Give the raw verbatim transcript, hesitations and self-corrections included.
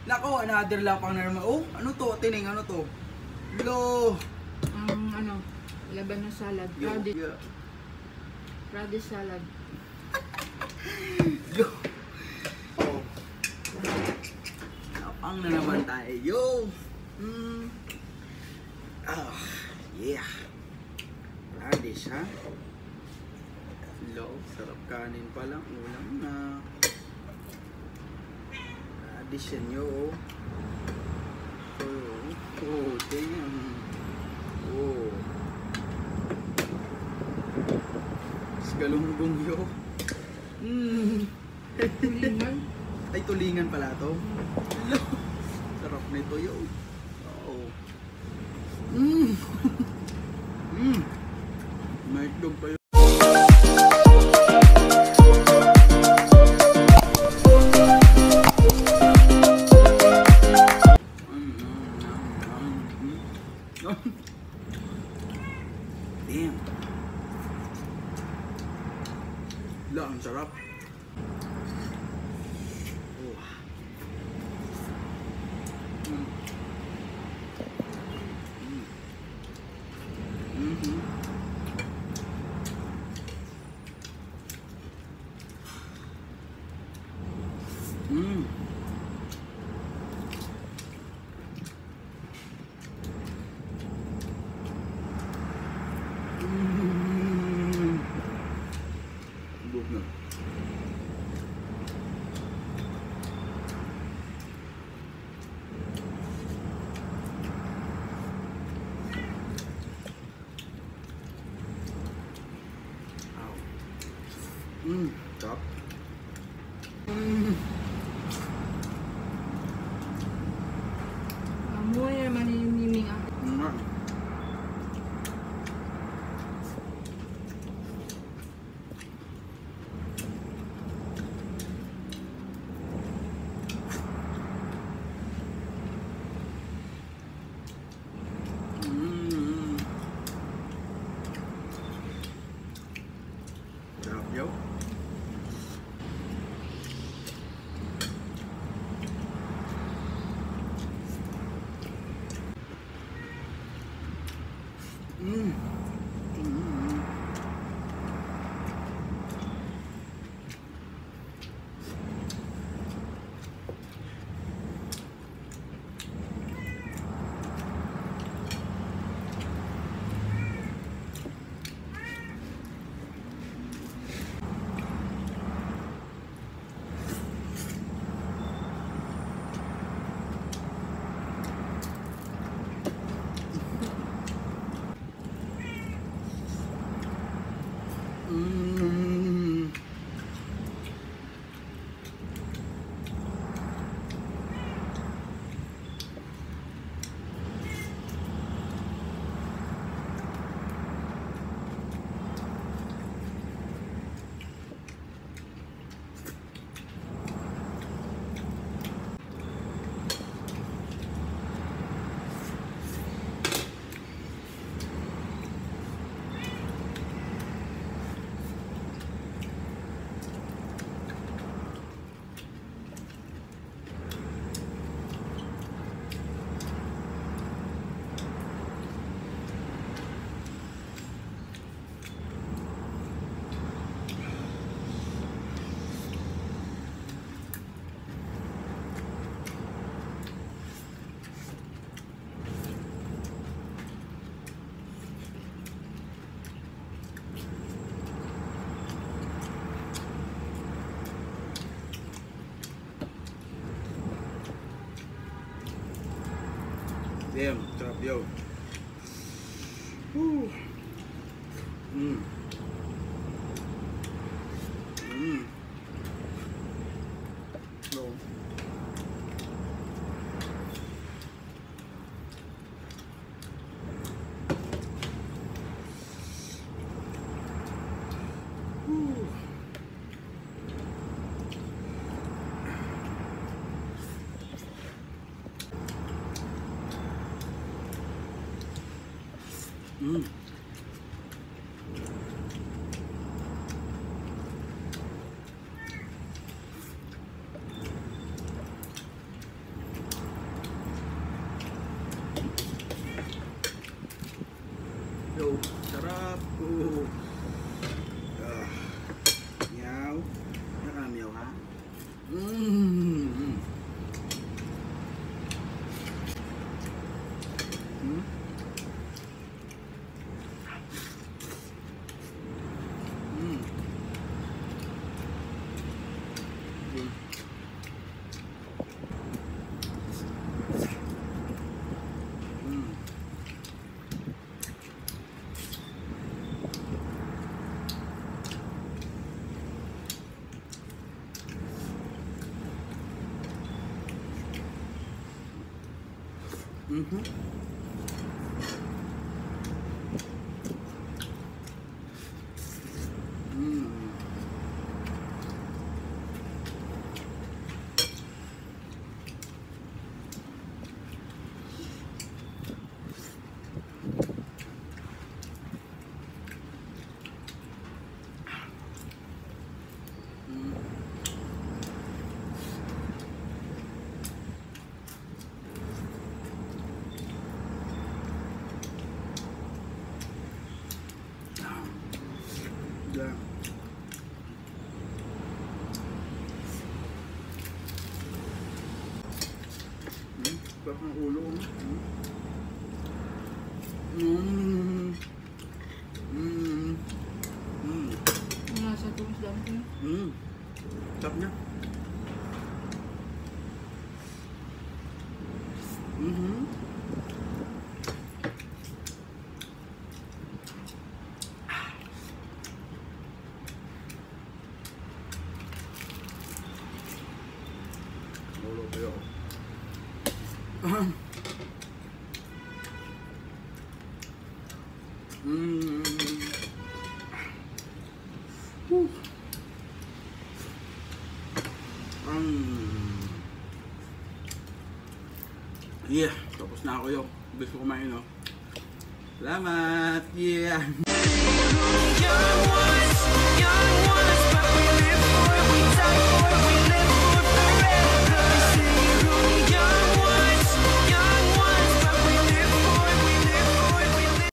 Nako, another lapang na naman. Oh, ano to? Tining, ano to? Lo! Ang ano, laban na salad. Yo, Radish, yeah. radish salad. Yo! Oh. Lapang na naman tayo. Yo! Mm. Ah, yeah. Radish, ha? Lo, sarap kanin pa lang. Ulam na. Radish yan, yo. Oh, oh, damn. Oh. Galunggong, yo. Mm. Tulingan. Ay, tulingan pala to. Hello. Sarap nito, yo. Oh. Mm. Mm. May itlog pa yun. Damn. La, ang sarap. Oh. Mm. Mm. Mm-hmm. Mm. Mm. Buk na. Mm, sarap. Mm. Amoy naman yung miming ako. Mm. Mm. Sarap, yo. Mm. Mm. Mm. Damn, sarap, yo. Woo. Mm. Mm. So. Woo. Mm. yo. Sarap. Oh. Ah. Meow. Nakamiyaw ha? Mmm. Hmm? Hmm. Hmm. Hmm. Mm-hmm. Mm. Mm. Yeah. Hmm, sarap ng ulo. Hmm. Mm. Mm. Mm. Ang nasa tumis lang ko. Mm. Sarap niya. Mm-hmm. Ulo kayo. Mm. Whew. Mm. Yeah, tapos na ako yung gusto kumain, no? Salamat! Yeah!